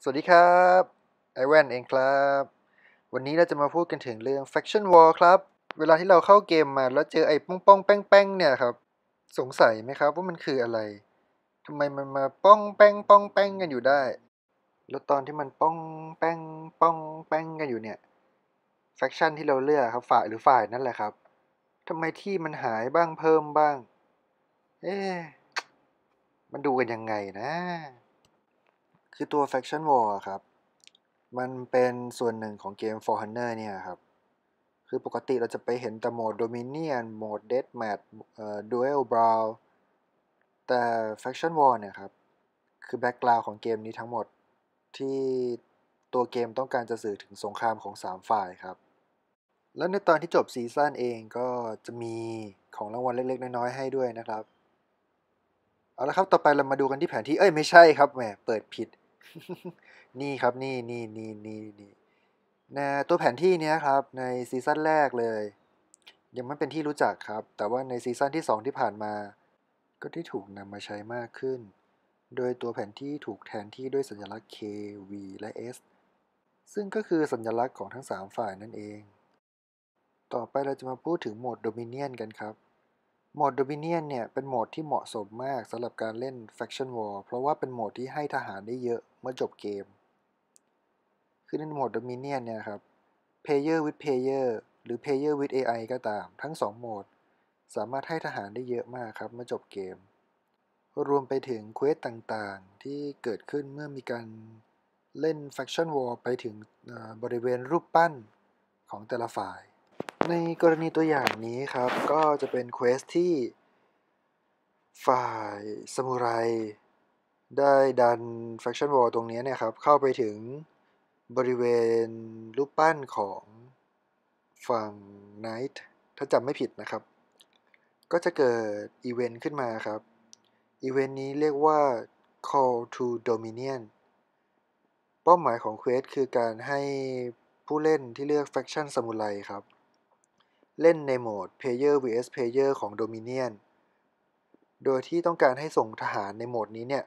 สวัสดีครับไอแวนเองครับวันนี้เราจะมาพูดกันถึงเรื่อง Faction War ครับเวลาที่เราเข้าเกมมาแล้วเจอไอ้ป้องป้องแป้งแป้งเนี่ยครับสงสัยไหมครับว่ามันคืออะไรทำไมมันมาป้องแป้งป้องแป้งกันอยู่ได้แล้วตอนที่มันป้องแป้งป้องแป้งกันอยู่เนี่ย Faction ที่เราเลือกครับฝ่ายนั่นแหละครับทำไมที่มันหายบ้างเพิ่มบ้างเอ๊ะมันดูกันยังไงนะคือตัว Faction War ครับมันเป็นส่วนหนึ่งของเกม For Honor เนี่ยครับ คือปกติเราจะไปเห็นแต่โหมด Dominion โหมด Deathmatch Duel Brawl แต่ Faction War เนี่ยครับคือแบ็กกราวด์ของเกมนี้ทั้งหมดที่ตัวเกมต้องการจะสื่อถึงสงครามของ3ฝ่ายครับแล้วในตอนที่จบซีซั่นเองก็จะมีของรางวัลเล็กๆน้อยๆให้ด้วยนะครับเอาละครับต่อไปเรามาดูกันที่แผนที่ไม่ใช่ครับแหมเปิดผิดนี่ครับนี่นะตัวแผนที่เนี้ยครับในซีซั่นแรกเลยยังไม่เป็นที่รู้จักครับแต่ว่าในซีซั่นที่2ที่ผ่านมาก็ได้ถูกนำมาใช้มากขึ้นโดยตัวแผนที่ถูกแทนที่ด้วยสัญลักษณ์ K V และ S ซึ่งก็คือสัญลักษณ์ของทั้ง3ฝ่ายนั่นเองต่อไปเราจะมาพูดถึงโหมด Dominion กันครับโหมด Dominion เนี่ยเป็นโหมดที่เหมาะสมมากสำหรับการเล่น Faction War เพราะว่าเป็นโหมดที่ให้ทหารได้เยอะเมื่อจบเกมคือในโหมด Dominion เนี่ยครับ Player with Player หรือ Player with AI ก็ตามทั้ง2โหมดสามารถให้ทหารได้เยอะมากครับเมื่อจบเกมรวมไปถึงเควสต่างๆที่เกิดขึ้นเมื่อมีการเล่น Faction War ไปถึงบริเวณรูปปั้นของแต่ละฝ่ายในกรณีตัวอย่างนี้ครับก็จะเป็นเควสที่ฝ่ายซามูไรได้ดัน Faction War ตรงนี้เนี่ยครับเข้าไปถึงบริเวณรูปปั้นของฝั่ง Knight ถ้าจำไม่ผิดนะครับก็จะเกิดอีเวนต์ขึ้นมาครับอีเวนต์นี้เรียกว่า Call to Dominion เป้าหมายของเควสคือการให้ผู้เล่นที่เลือก Faction Samurai ครับเล่นในโหมด Player vs Player ของ Dominion โดยที่ต้องการให้ส่งทหารในโหมดนี้เนี่ย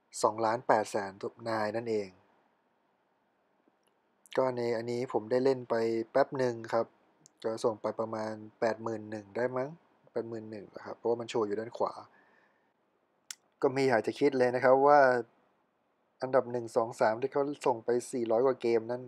2,800,000นายนั่นเองก็ในอันนี้ผมได้เล่นไปแป๊บหนึ่งครับก็ส่งไปประมาณ81,000ได้มั้ง81,000นะครับเพราะว่ามันโชว์อยู่ด้านขวาก็ไม่อยากจะคิดเลยนะครับว่าอันดับ1 2 3ที่เขาส่งไป400กว่าเกมนั้น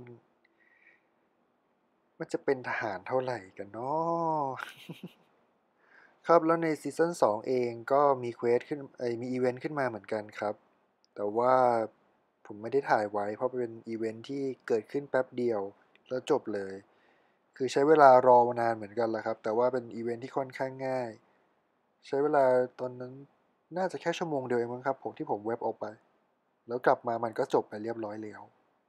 มันจะเป็นทหารเท่าไหร่กันเนาะครับแล้วในซีซั่น2เองก็มีเควสขึ้นมีอีเวนต์ขึ้นมาเหมือนกันครับแต่ว่าผมไม่ได้ถ่ายไว้เพราะเป็นอีเวนต์ที่เกิดขึ้นแป๊บเดียวแล้วจบเลยคือใช้เวลารอนานเหมือนกันแหละครับแต่ว่าเป็นอีเวนต์ที่ค่อนข้างง่ายใช้เวลาตอนนั้นน่าจะแค่ชั่วโมงเดียวเองมั้งครับผมที่ผมเว็บออกไปแล้วกลับมามันก็จบไปเรียบร้อยแล้ว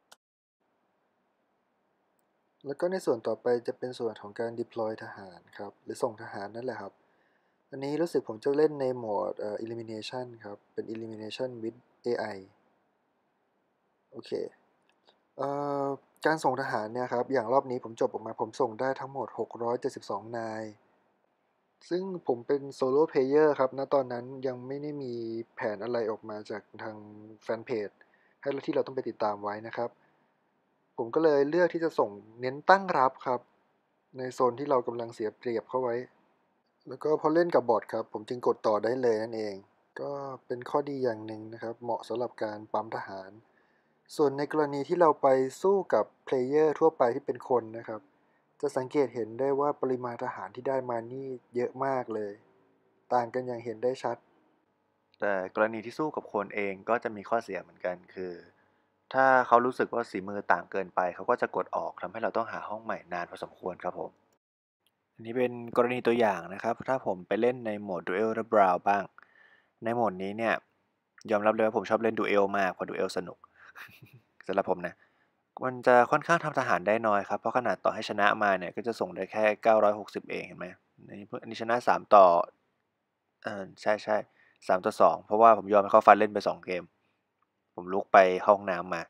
แล้วก็ในส่วนต่อไปจะเป็นส่วนของการ deploy ทหารครับหรือส่งทหารนั่นแหละครับอันนี้รู้สึกผมจะเล่นในโหมดelimination ครับเป็น elimination with AI โอเคเอ่อการส่งทหารเนี่ยครับอย่างรอบนี้ผมจบออกมาผมส่งได้ทั้งหมด672นายซึ่งผมเป็นโซโล่เพลเยอร์ครับณตอนนั้นยังไม่ได้มีแผนอะไรออกมาจากทางแฟนเพจให้ที่เราต้องไปติดตามไว้นะครับผมก็เลยเลือกที่จะส่งเน้นตั้งรับครับในโซนที่เรากำลังเสียเปรียบเข้าไว้แล้วก็พอเล่นกับบอทครับผมจึงกดต่อได้เลยนั่นเองก็เป็นข้อดีอย่างหนึ่งนะครับเหมาะสำหรับการปั๊มทหาร ส่วนในกรณีที่เราไปสู้กับเพลเยอร์ทั่วไปที่เป็นคนนะครับจะสังเกตเห็นได้ว่าปริมาณทหารที่ได้มานี่เยอะมากเลยต่างกันอย่างเห็นได้ชัดแต่กรณีที่สู้กับคนเองก็จะมีข้อเสียเหมือนกันคือถ้าเขารู้สึกว่าฝีมือต่างเกินไปเขาก็จะกดออกทำให้เราต้องหาห้องใหม่นานพอสมควรครับผมอันนี้เป็นกรณีตัวอย่างนะครับถ้าผมไปเล่นในโหมดดูเอลและบราวบ้างในโหมดนี้เนี่ยยอมรับเลยว่าผมชอบเล่นดูเอลมากเพราะดูเอลสนุกสำหรับผมนะมันจะค่อนข้างทำทหารได้น้อยครับเพราะขนาดต่อให้ชนะมาเนี่ยก็จะส่งได้แค่960เองเห็นไหมอันนี้ชนะ3ต่อใช่3-2เพราะว่าผมยอมให้เขาฟันเล่นไป2 เกมผมลุกไปเข้าห้องน้ำมา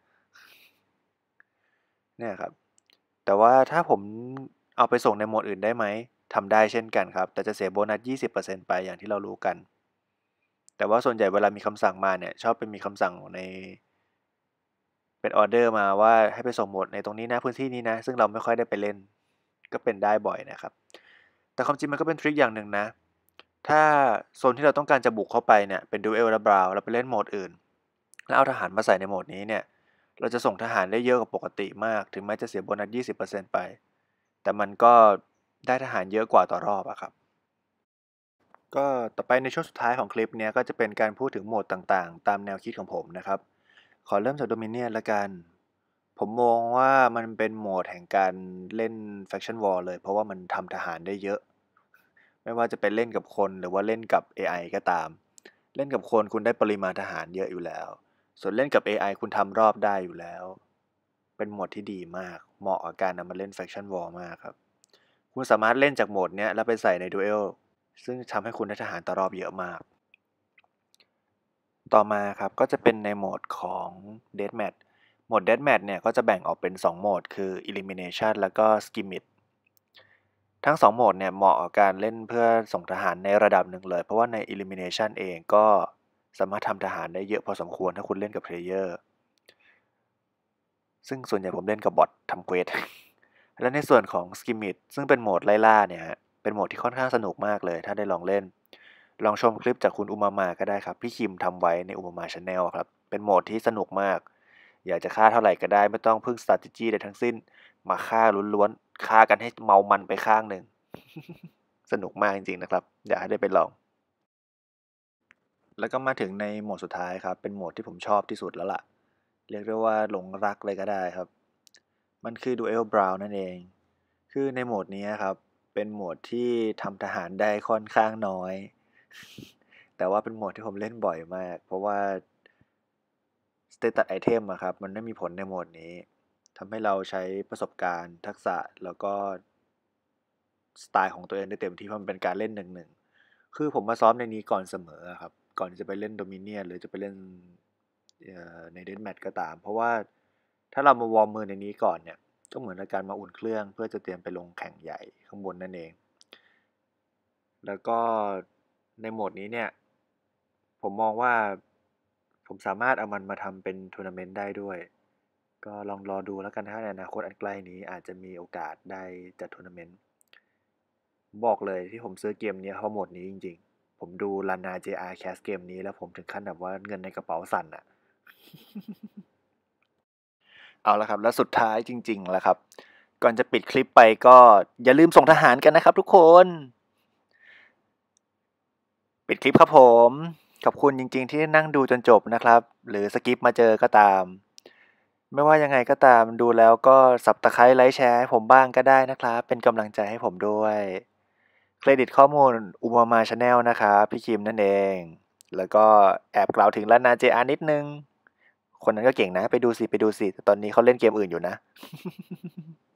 เนี่ยครับแต่ว่าถ้าผมเอาไปส่งในโหมดอื่นได้ไหมทำได้เช่นกันครับแต่จะเสียโบนัส20%ไปอย่างที่เรารู้กันแต่ว่าส่วนใหญ่เวลามีคำสั่งมาเนี่ยชอบเป็นมีคำสั่งในเป็นออเดอร์มาว่าให้ไปส่งโหมดในตรงนี้นะพื้นที่นี้นะซึ่งเราไม่ค่อยได้ไปเล่นก็เป็นได้บ่อยนะครับแต่ความจริงมันก็เป็นทริคอย่างหนึ่งนะถ้าโซนที่เราต้องการจะบุกเข้าไปเนี่ยเป็นดูเอลและบราวเราไปเล่นโหมดอื่นแล้วเอาทหารมาใส่ในโหมดนี้เนี่ยเราจะส่งทหารได้เยอะกว่าปกติมากถึงแม้จะเสียโบนัส 20% ไปแต่มันก็ได้ทหารเยอะกว่าต่อรอบอะครับก็ต่อไปในช่วงสุดท้ายของคลิปเนี้ยก็จะเป็นการพูดถึงโหมดต่างๆตามแนวคิดของผมนะครับขอเริ่มจากโดมิเนียนละกันผมมองว่ามันเป็นโหมดแห่งการเล่น Faction War เลยเพราะว่ามันทำทหารได้เยอะไม่ว่าจะเป็นเล่นกับคนหรือว่าเล่นกับ AI ก็ตามเล่นกับคนคุณได้ปริมาณทหารเยอะอยู่แล้วส่วนเล่นกับ AI คุณทำรอบได้อยู่แล้วเป็นโหมดที่ดีมากเหมาะกับการนำมาเล่น Faction War มากครับคุณสามารถเล่นจากโหมดเนี้ยแล้วไปใส่ในดูเอลซึ่งทำให้คุณได้ทหารต่อรอบเยอะมากต่อมาครับก็จะเป็นในโหมดของ Deathmatch โหมด Deathmatch เนี่ยก็จะแบ่งออกเป็น2โหมดคือ Elimination แล้วก็ Skirmish ทั้ง2โหมดเนี่ยเหมาะกับการเล่นเพื่อส่งทหารในระดับหนึ่งเลยเพราะว่าใน Elimination เองก็สามารถทำทหารได้เยอะพอสมควรถ้าคุณเล่นกับเพลเยอร์ซึ่งส่วนใหญ่ผมเล่นกับบอททำเควส และในส่วนของ Skirmish ซึ่งเป็นโหมดไล่ล่าเนี่ยเป็นโหมดที่ค่อนข้างสนุกมากเลยถ้าได้ลองเล่นลองชมคลิปจากคุณอุมามาก็ได้ครับพี่คิมทำไว้ในอุมามา Channel ครับเป็นโหมดที่สนุกมากอยากจะฆ่าเท่าไหร่ก็ได้ไม่ต้องพึ่ง strategy ใดทั้งสิ้นมาฆ่าล้วนๆฆ่ากันให้เมามันไปข้างหนึ่ง สนุกมากจริงๆนะครับอยากให้ได้ไปลองแล้วก็มาถึงในโหมดสุดท้ายครับเป็นโหมดที่ผมชอบที่สุดแล้วล่ะเรียกได้ว่าหลงรักเลยก็ได้ครับมันคือ Duel Brown นั่นเองคือในโหมดนี้ครับเป็นโหมดที่ทำทหารได้ค่อนข้างน้อยแต่ว่าเป็นโหมดที่ผมเล่นบ่อยมากเพราะว่า Status Item อะครับมันไม่มีผลในโหมดนี้ทำให้เราใช้ประสบการณ์ทักษะแล้วก็สไตล์ของตัวเองได้เต็มที่เพราะมันเป็นการเล่น1-1คือผมมาซ้อมในนี้ก่อนเสมอครับก่อนที่จะไปเล่นโดมิเนียนหรือจะไปเล่นในเดนแมทก็ตามเพราะว่าถ้าเรามาวอร์มมือในนี้ก่อนเนี่ยก็เหมือนกับการมาอุ่นเครื่องเพื่อจะเตรียมไปลงแข่งใหญ่ข้างบนนั่นเองแล้วก็ในโหมดนี้เนี่ยผมมองว่าผมสามารถเอามันมาทำเป็นทัวร์นาเมนต์ได้ด้วยก็ลองรอดูแล้วกันถ้าในอนาคตอันใกล้นี้อาจจะมีโอกาสได้จัดทัวร์นาเมนต์ บอกเลยที่ผมซื้อเกมนี้เพราะโหมดนี้จริงๆ ผมดูลานา JR Cast เกมนี้แล้วผมถึงขั้นแบบว่าเงินในกระเป๋าสั่นอะ เอาละครับแล้วสุดท้ายจริงๆแล้วครับก่อนจะปิดคลิปไปก็อย่าลืมส่งทหารกันนะครับทุกคนปิดคลิปครับผมขอบคุณจริงๆที่นั่งดูจนจบนะครับหรือสกิปมาเจอก็ตามไม่ว่ายังไงก็ตามดูแล้วก็Subscribeไลค์แชร์ให้ผมบ้างก็ได้นะครับเป็นกำลังใจให้ผมด้วยเครดิตข้อมูลอุมามา Channel นะครับพี่คิมนั่นเองแล้วก็แอบกล่าวถึงลานา JR นิดนึงคนนั้นก็เก่งนะไปดูสิแต่ตอนนี้เขาเล่นเกมอื่นอยู่นะ